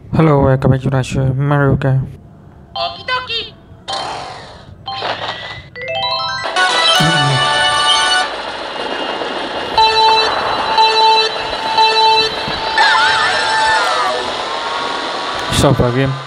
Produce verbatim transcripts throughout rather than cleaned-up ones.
Hello, welcome back to the show Mario Kart. Okie dokie. Stop vào game.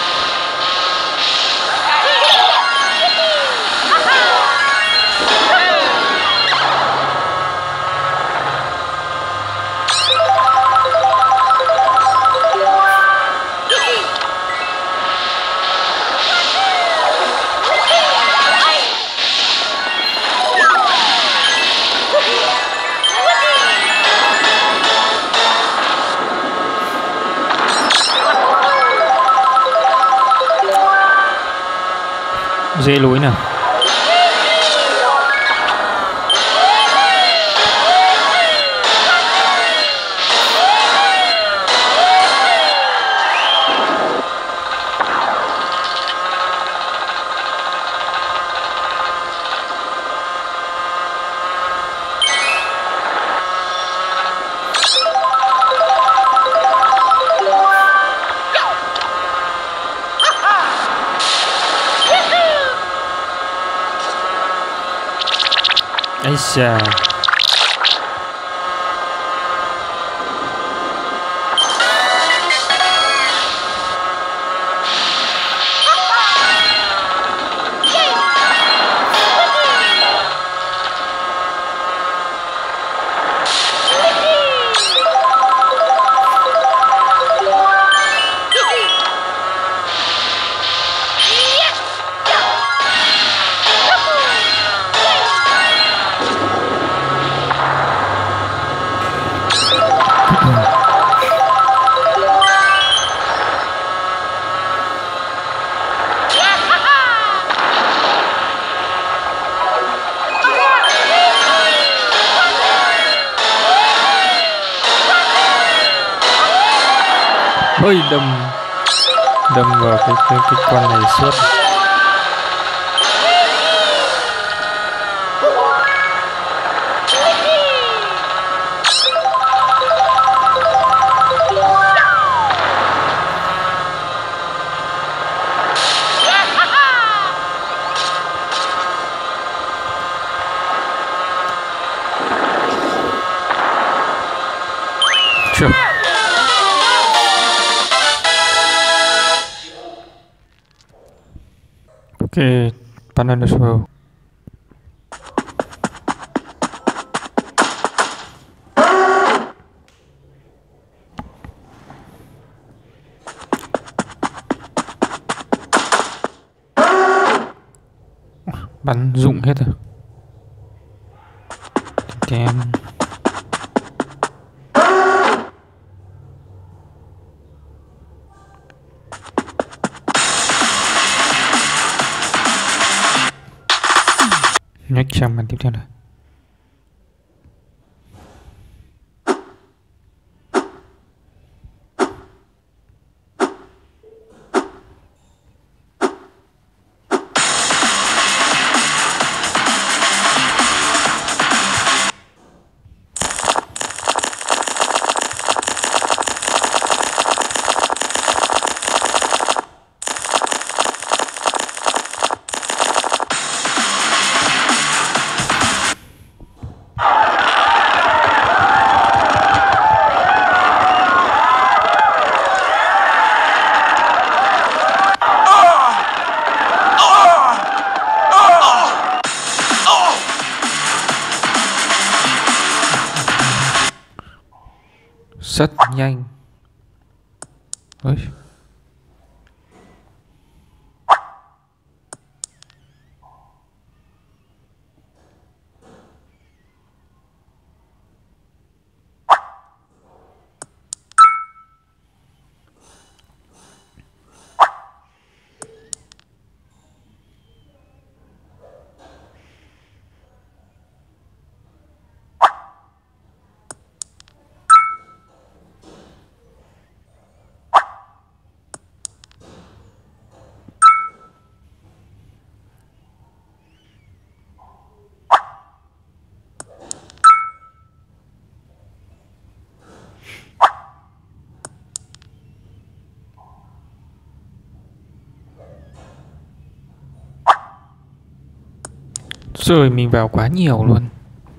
Dễ lối nào. Ây da. Ôi đâm đâm vào cái cái cái con này suốt. Chưa. Ok, banana swirl. Bắn rụng hết rồi. Tem. Nhắc sang màn tiếp theo này. Rất nhanh. Ôi. Rồi mình vào quá nhiều luôn.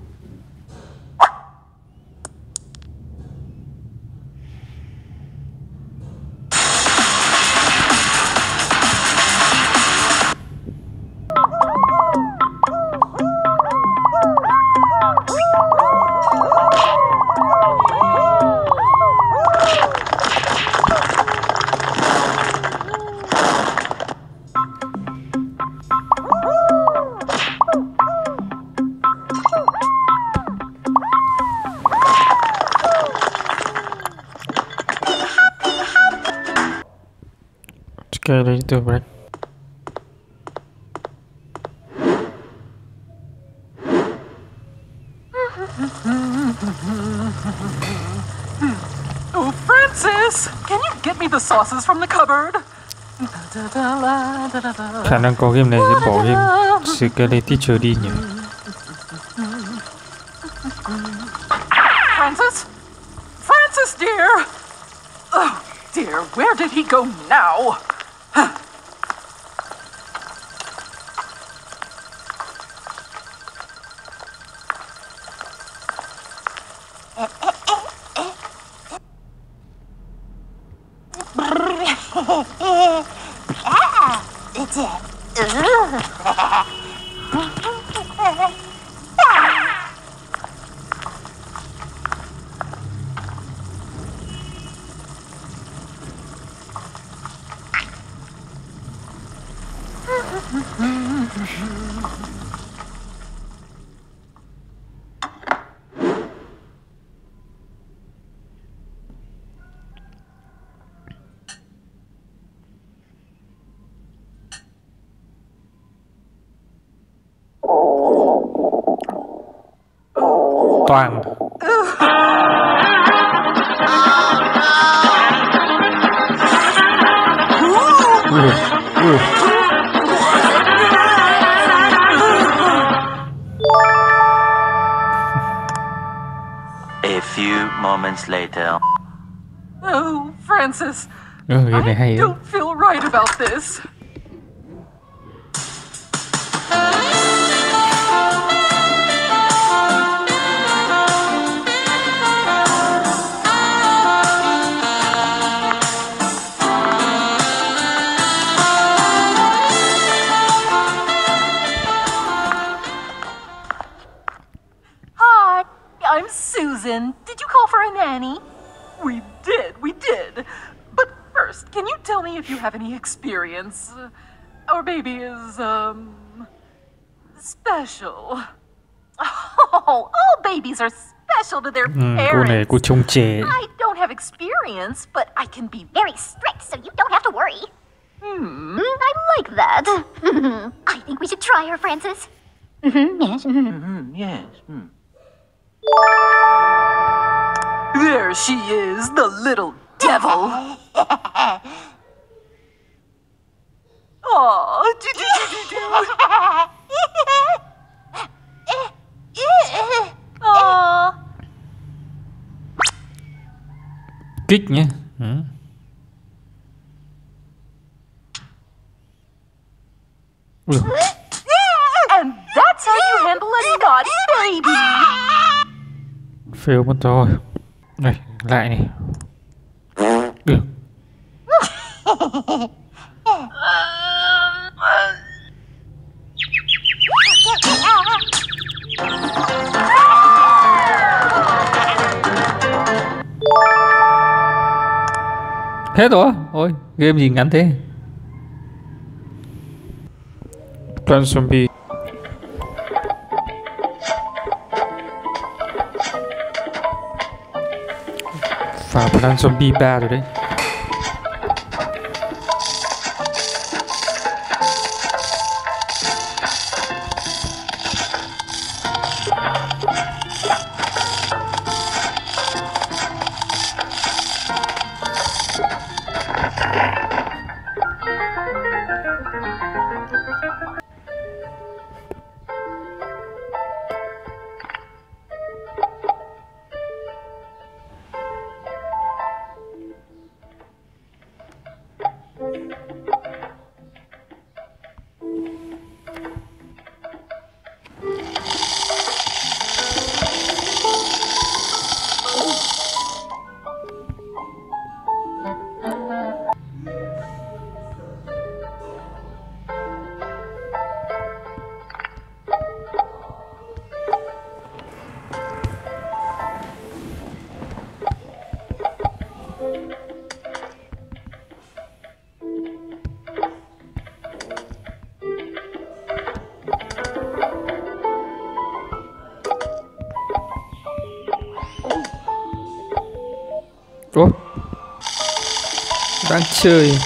Skeletor break. Oh, Francis! Can you get me the sauces from the cupboard? Khả năng có game này sẽ bỏ game Skeletor đi nhỉ. Francis? Francis, dear! Oh, dear, where did he go now? Toàn. Ui, ui. A few moments later. Oh, Francis, Ừ, game này hay I đấy. don't feel right about this. Hi, I'm Susan. Did you call for a nanny? We did, we did. But first, can you tell me if you have any experience? Uh, Our baby is, um, special. Oh, all babies are special to their Ừ, cô này parents. cô trông trẻ. I don't have experience, but I can be very strict, so you don't have to worry. Hmm, I like that. I think we should try her, Francis. Mm-hmm, yes. mhm. Mm, yes. Mm. There she is, the little devil. Aw, do do do do do. Aw. Kích nhé. Ừ. Ui, And that's how you handle a naughty baby. fail mất rồi. Này, lại này. Được. Hết rồi. Ôi, game gì ngắn thế. Plant Zombie. Và Plant Zombie ba rồi đấy. Đang chơi.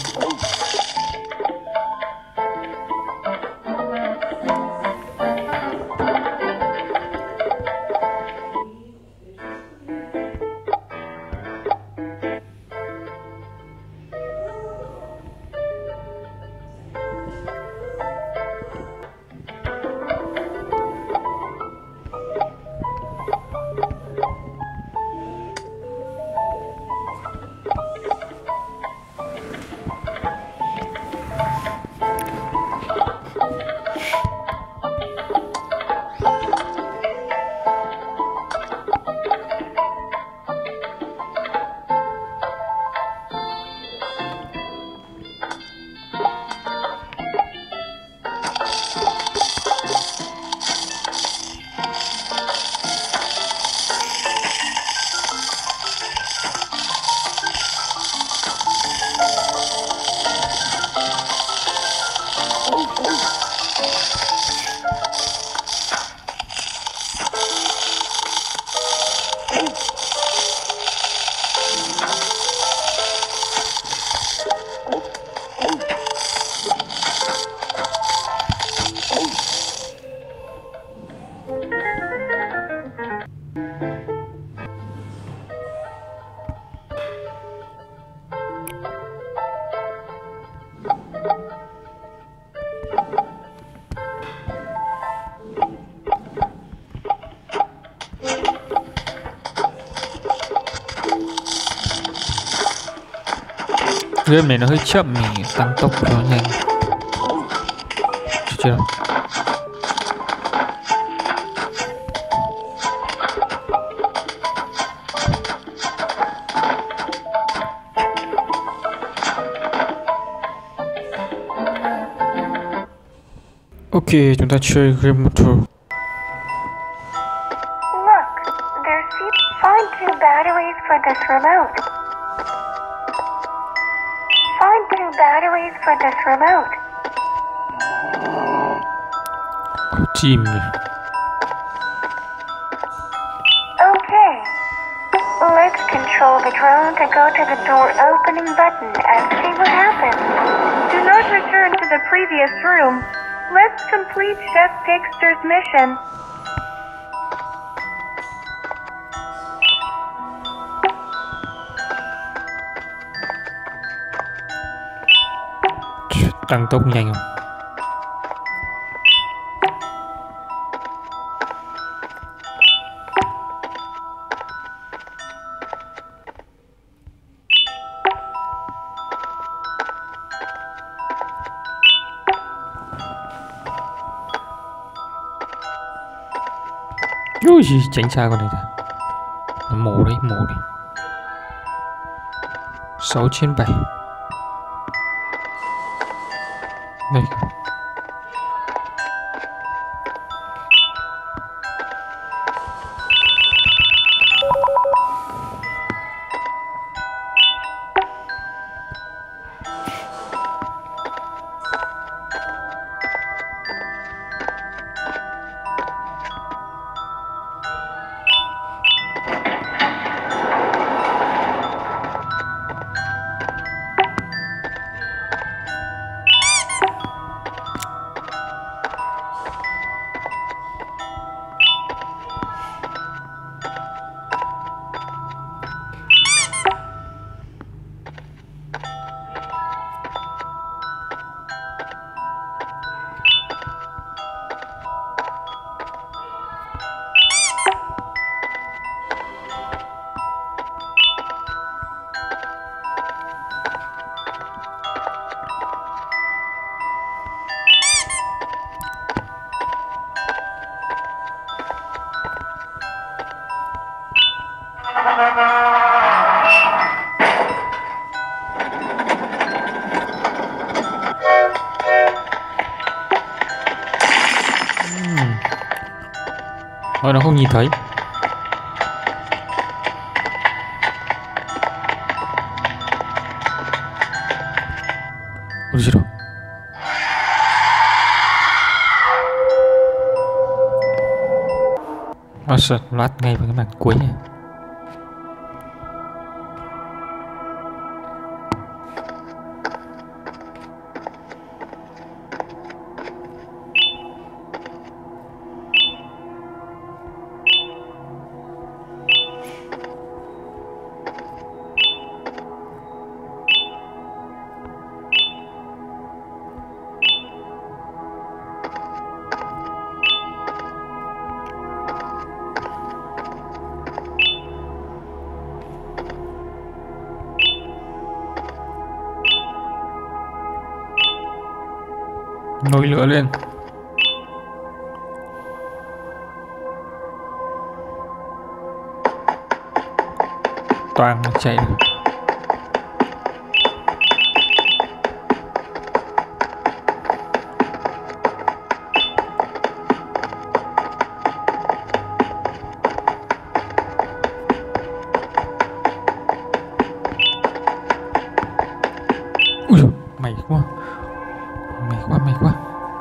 Game này nó hơi chậm, mình tăng tốc cho nó nhanh. Chưa. Ok, chúng ta chơi game motor. Look, there's find two batteries for this remote. Find two batteries for this remote. Team. Okay. Let's control the drone to go to the door opening button and see what happens. Do not return to the previous room. Let's complete Chef Dexter's mission. Tăng tốc nhanh không? Ui, tránh xa con này ra. Nó mổ đấy, mổ đi. Sáu trên bảy. Đây. Ôi, nó không nhìn thấy. Ôi, gì đâu. Ôi, sợ, loát ngay vào cái màn cuối này. Nồi lửa lên. Toàn chạy được. Ui dồi, mày quá. Mày quá, mày quá.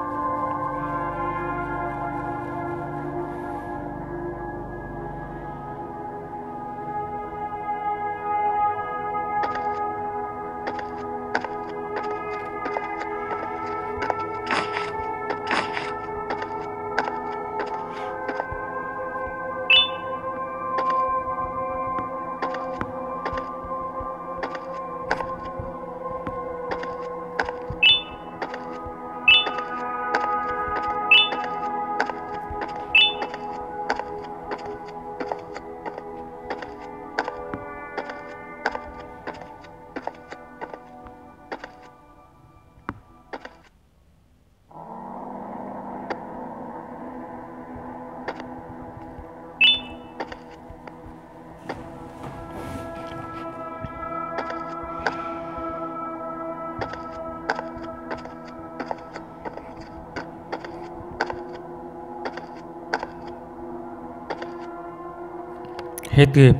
Hết game.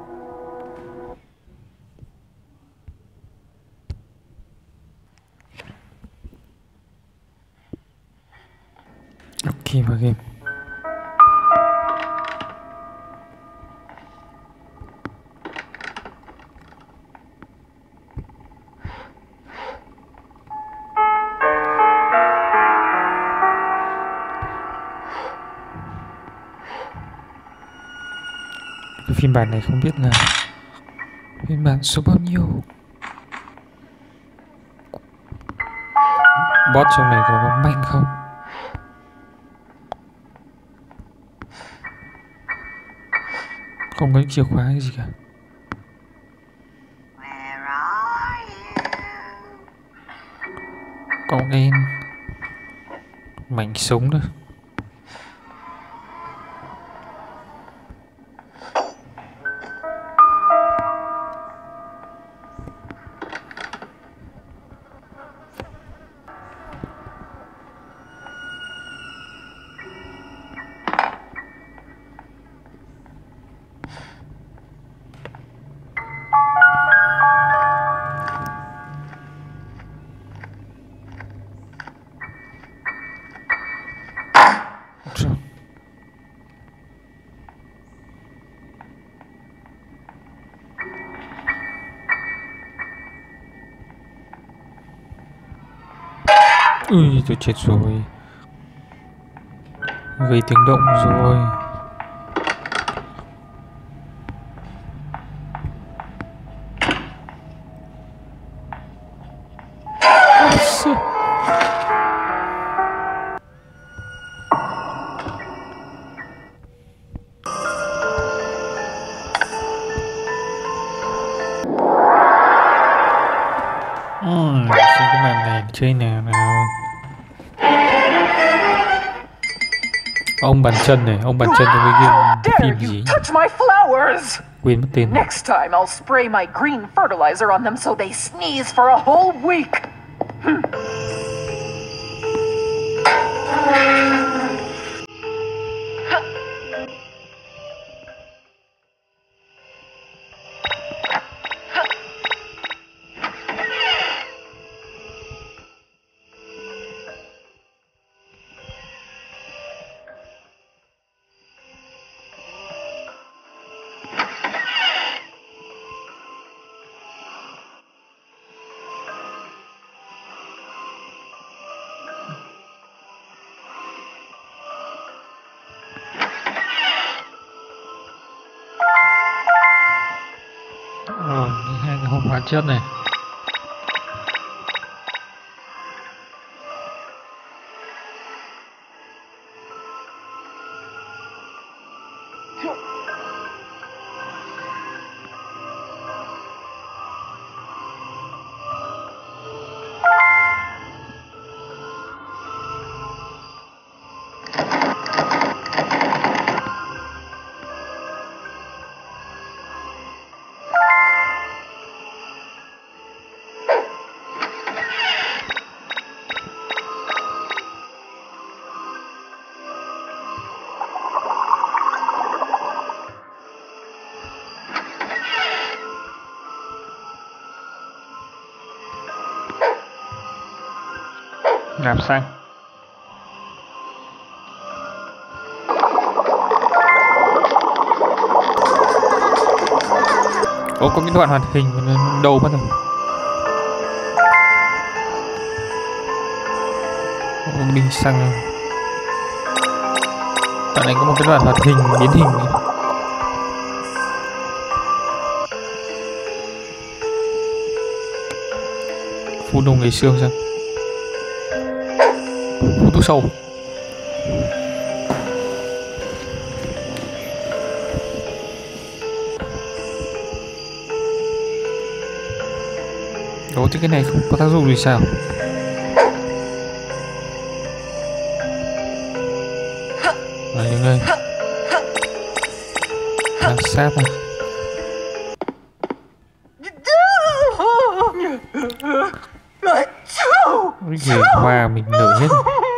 Ok vào game. Cái phiên bản này không biết là phiên bản số bao nhiêu. Boss trong này có mạnh không? Không có chìa khóa hay gì cả. Con em mảnh súng thôi. Ui, tôi chết rồi. Gây tiếng động rồi. Ừm, xem cái màn này chơi nào nào. Ông bàn chân này, ông bàn chân trong cái game phim gì? Quên mất tên. Next time I'll spray my green fertilizer on them so they sneeze for a whole week. Ờ, hai cái hộp hóa chất này. Nạp xăng. Ồ, có cái đoạn hoạt hình đầu mất rồi. Bình xăng. Đoạn này có một cái đoạn hoạt hình biến hình này. Phun đông ngày xương sao? Phun thuốc sâu. Ủa thế cái này không có tác dụng gì sao? Ở những đây đang sát này. Cái gì hoa mình nở hết.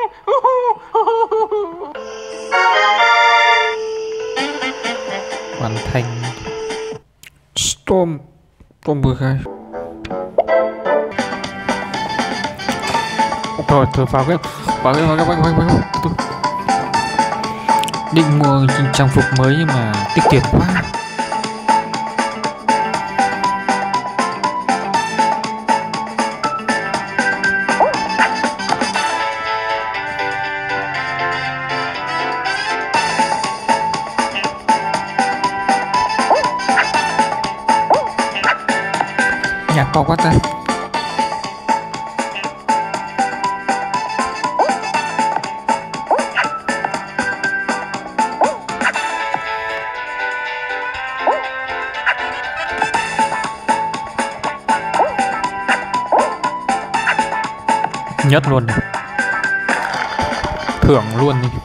Hoàn thành. Storm Storm vừa khai. Rồi, thử vào cái vào cái vào cái vào cái vào cái định mua trang phục mới nhưng mà tiết kiệm quá. Nhạc to quá ta. Nhất luôn này. Thưởng luôn đi.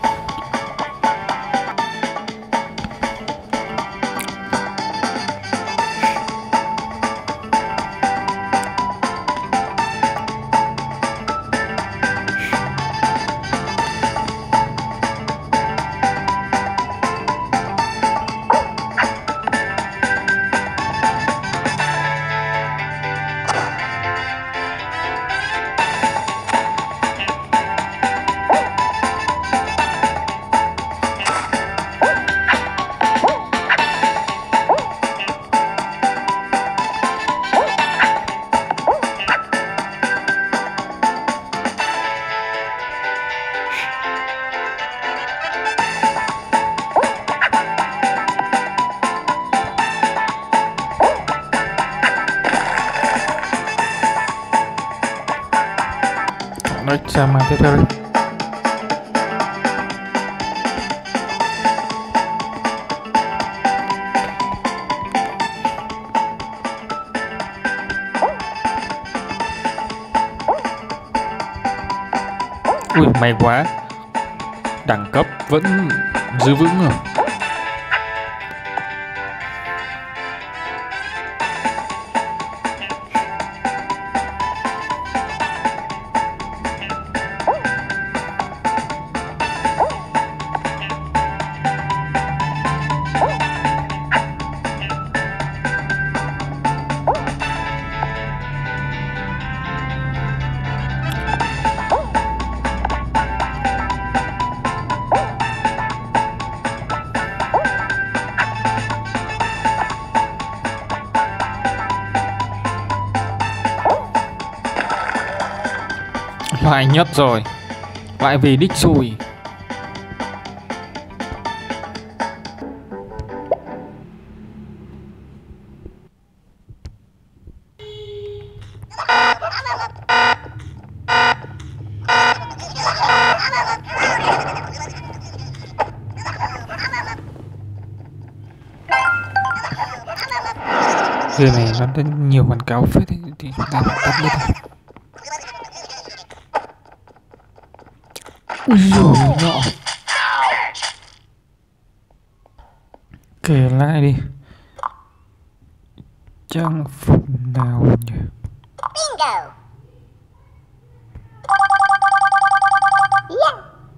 Nói sang màn tiếp theo đi. Ui may quá. Đẳng cấp vẫn giữ vững rồi. Lại nhất rồi. Lại về đích rồi. Game này nó rất nhiều quảng cáo phết thì chúng ta phải tắt đi. Ui dồi nhỏ. Kể lại đi. Trang phục nào nhỉ? Bingo. Yeah.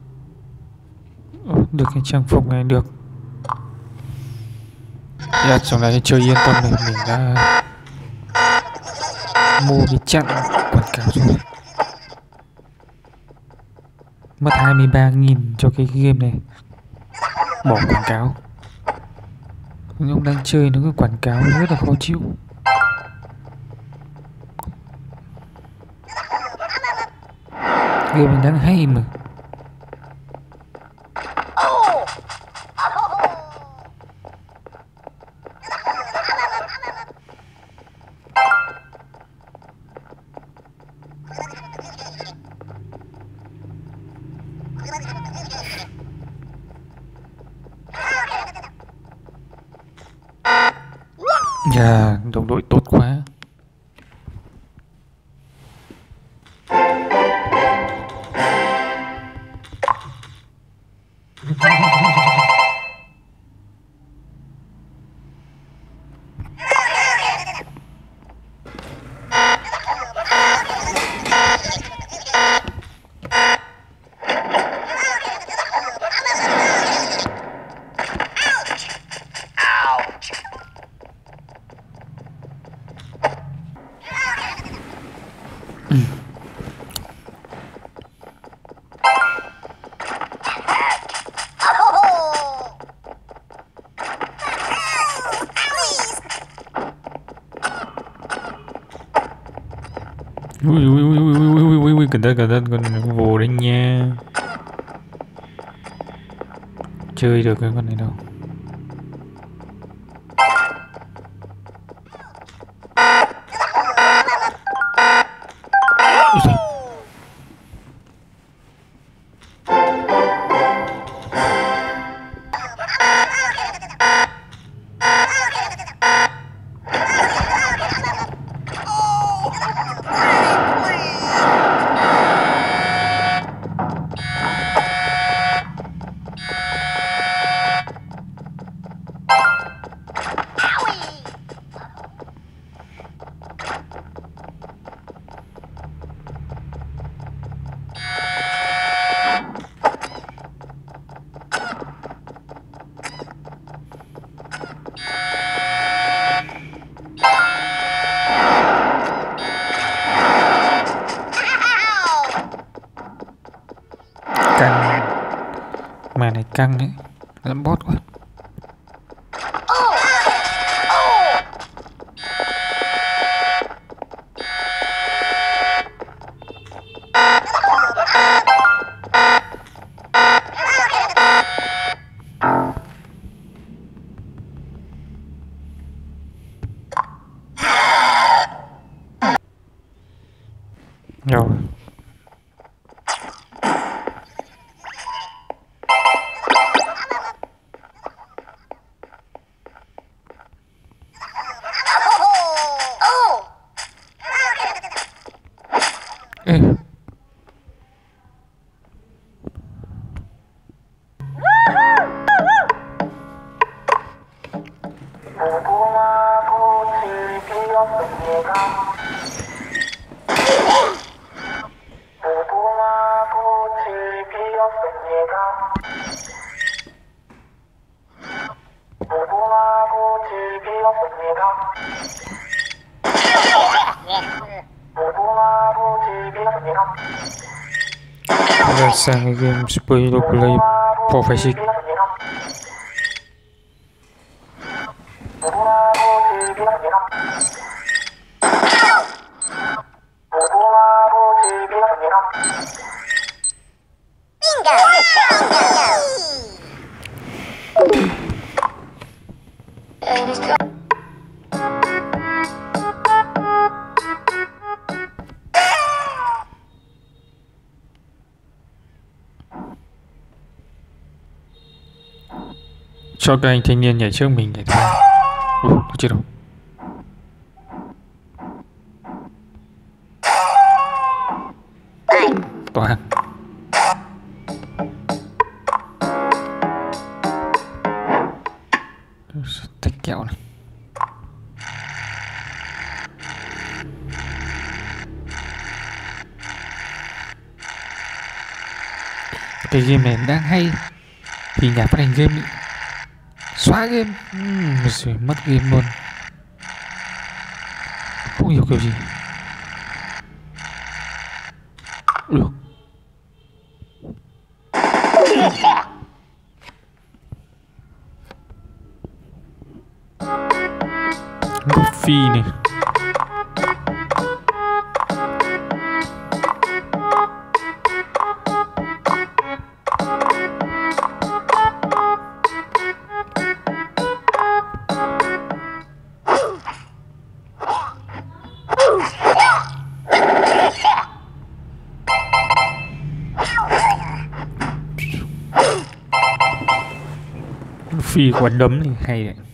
Ồ, được cái trang phục này được. Dạ, trong này chơi yên tâm này, mình đã mua cái chặn quảng cáo rồi. Mất hai mươi ba nghìn cho cái game này. Bỏ quảng cáo. Ông đang chơi nó cứ quảng cáo rất là khó chịu. Game này đang hay mà. Dạ, đồng đội tốt quá. Ui ui ui ui ui ui ui ui, cẩn thận cẩn thận, con vồ đấy nha. Chơi được cái con này đâu. Căng. Mà này căng ấy, lắm bot quá. Rồi. Ê. Bây giờ sang cái game Spiro Play Prophecy. Cho các anh thanh niên nhảy trước mình để thôi. Ui, tôi chết rồi. Toàn tách kẹo này. Cái game này đang hay thì nhà phát hành game ý xóa game, uhm, rồi mất game luôn, không hiểu kiểu gì. Phi này. Phi quả đấm thì hay đấy.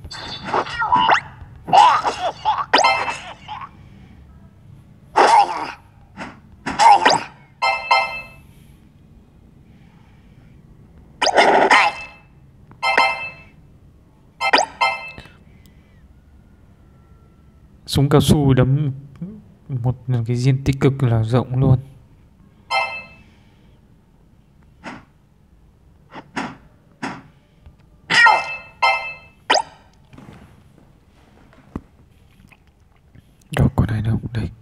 Súng cao su đấm một cái diện tích cực là rộng luôn. Đâu còn ai đâu đây.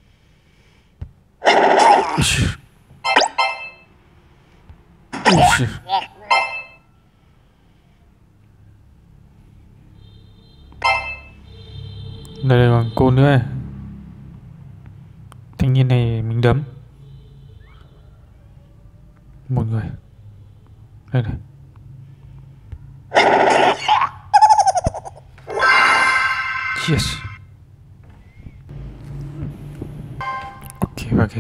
Đây là còn cô nữa. Thanh niên này mình đấm một người. Đây này. Yes. Ok, ok.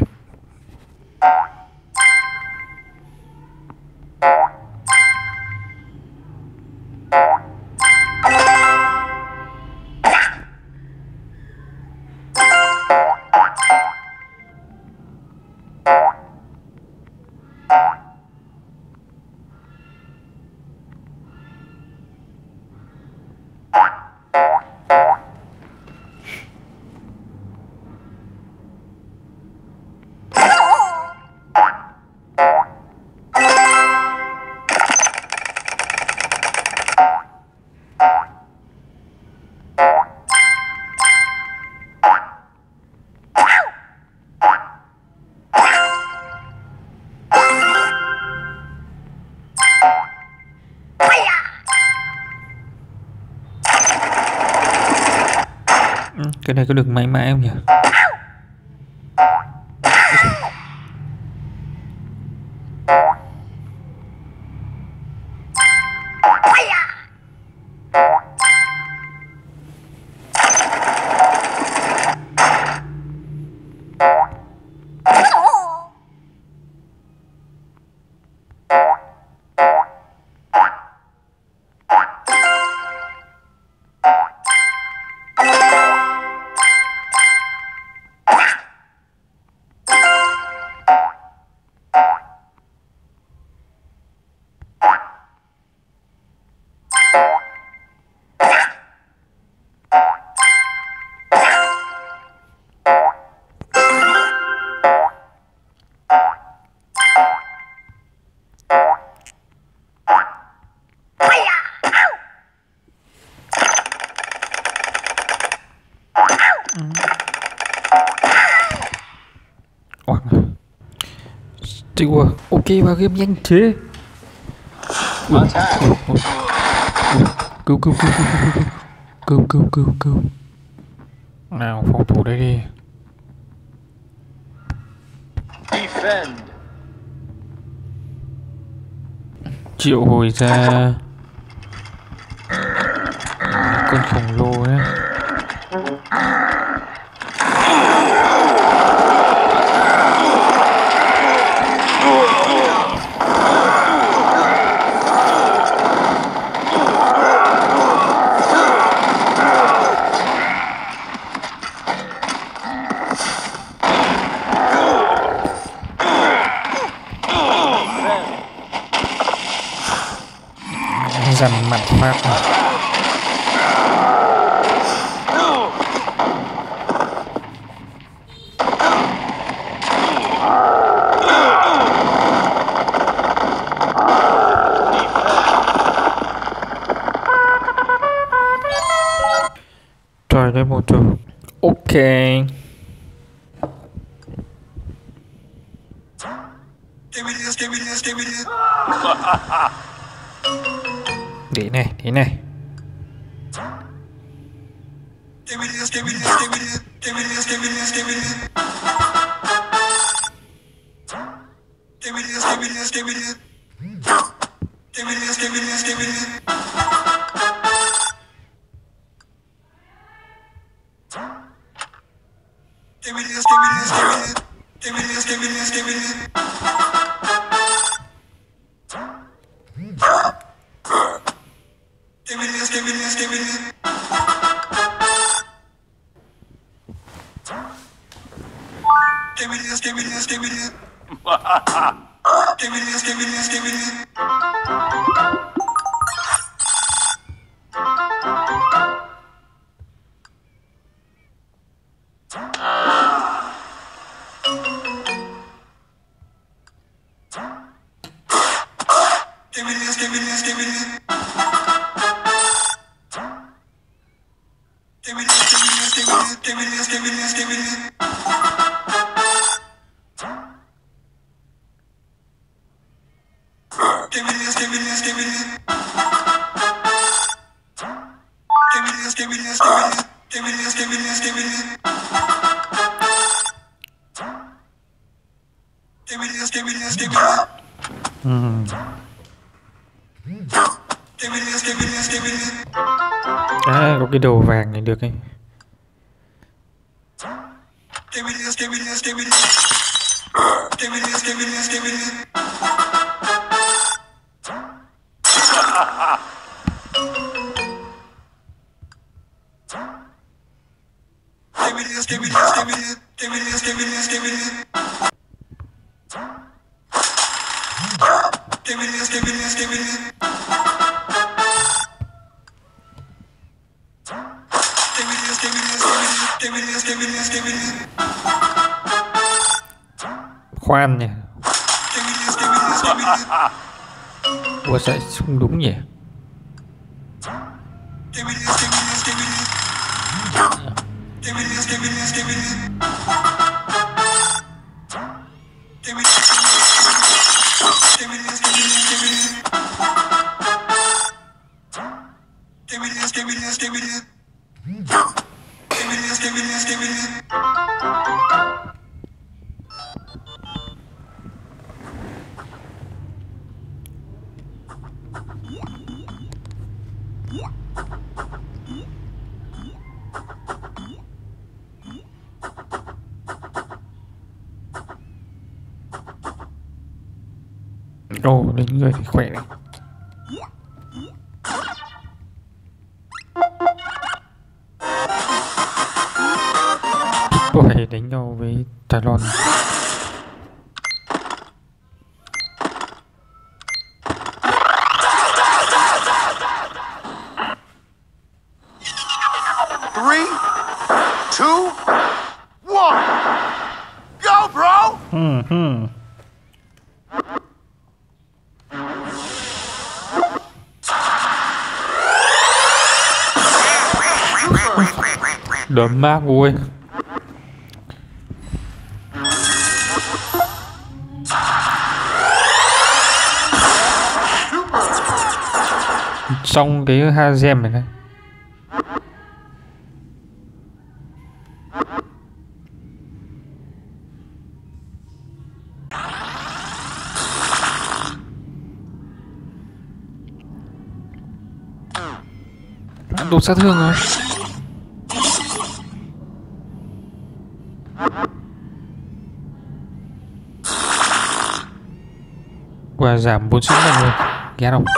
Cái này có được mãi mãi không nhỉ? Chịu à? Ok vào game nhanh thế. Cứu cứu cứu cứu cứu cứu cứu cứu. Nào phòng thủ đây đi. Defend. Triệu hồi ra con khổng lồ ấy. Dằn mặt phát này. Trời đây một chỗ. Ok. Để này, thế này. Ừ. À, có cái đồ vàng này được ấy. Khoan nha. Ủa sao không đúng nhỉ? Ồ, oh, đến người thì khỏe này. Ôi, đánh nhau với Talon. Three, two, one, go, bro! Hmm, hmm. Đấm mát vui. Xong cái Hazem này này. Đột sát thương rồi. Và giảm bốn sức mạnh rồi. Ghét không?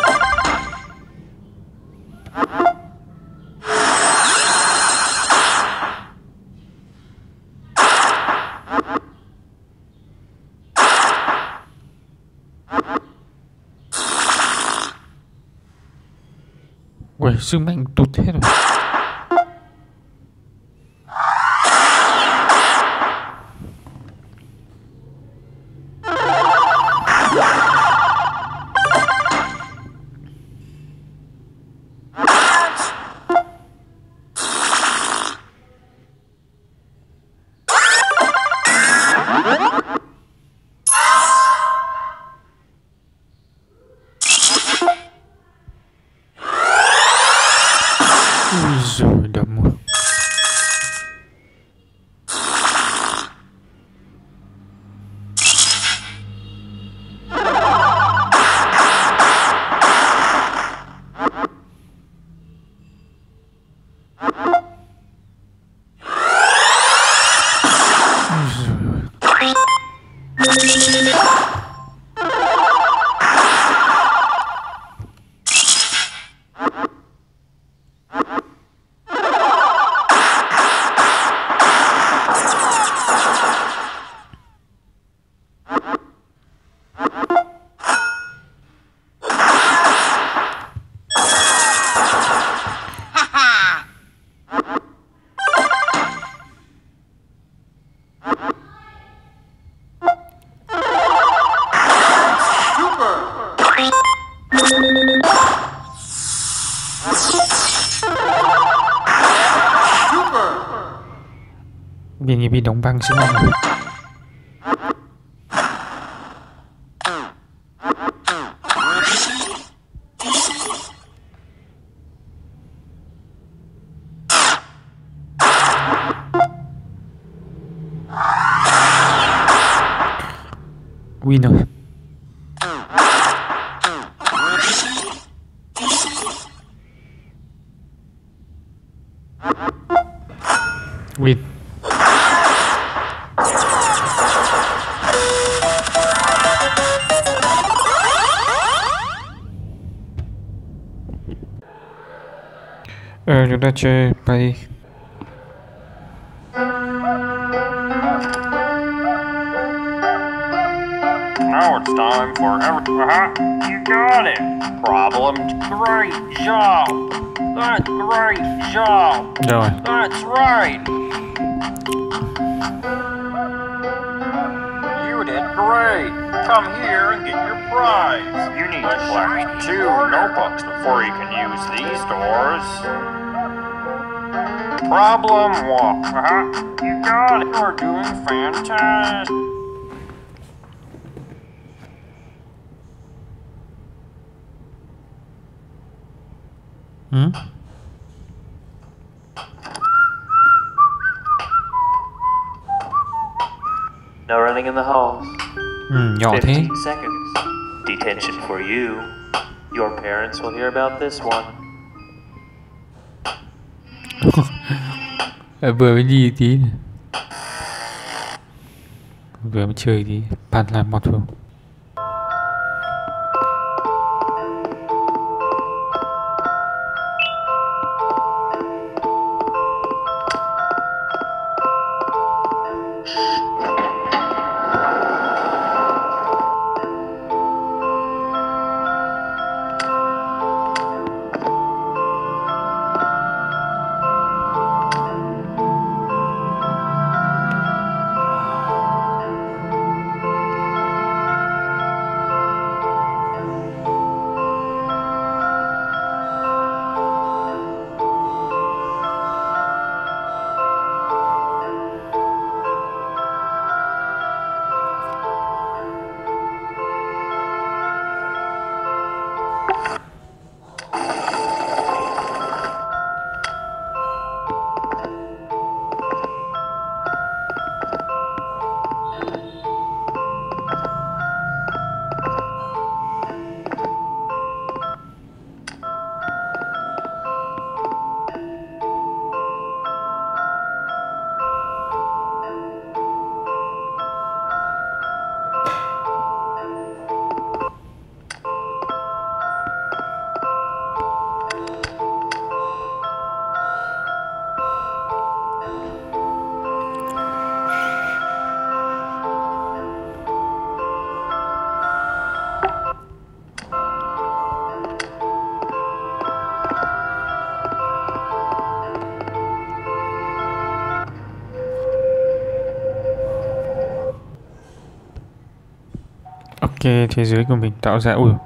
Ui, sức mạnh tụt hết rồi. Vì như bị đóng băng xuống rồi. Win rồi. Win. Ờ, chúng ta chơi bay. Now it's time for every. Uh-huh. You got it. Problem. Great job. That's great job. Rồi. That's right. You did great. Come here and get your prize. You need to collect two notebooks before you can use these doors. Problem one. Uh-huh. You got it. You're doing fantastic. Hmm? No running in the halls. Ừ, nhỏ thế. fifteen seconds. Detention for you. Your parents will hear about this one. Vừa mới đi tí này. Vừa mới chơi tí. Bạn làm một rồi. Ok, thế giới của mình tạo ra ui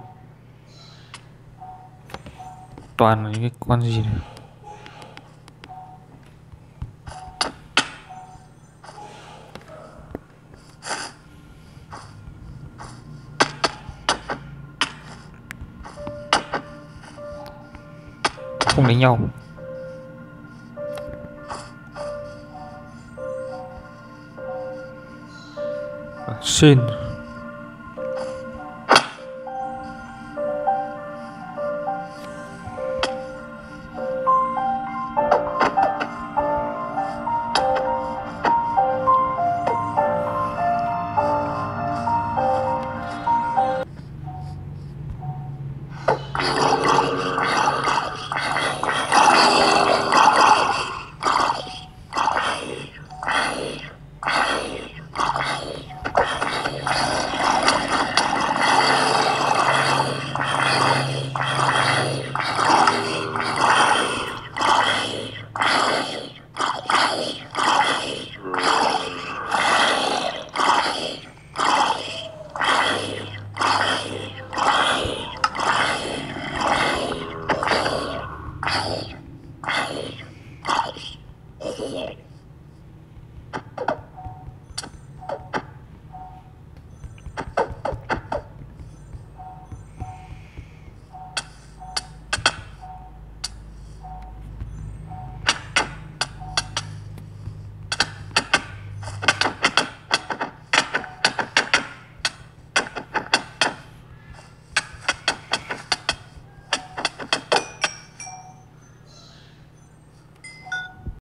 toàn là những cái con gì này. Không đánh nhau. Xin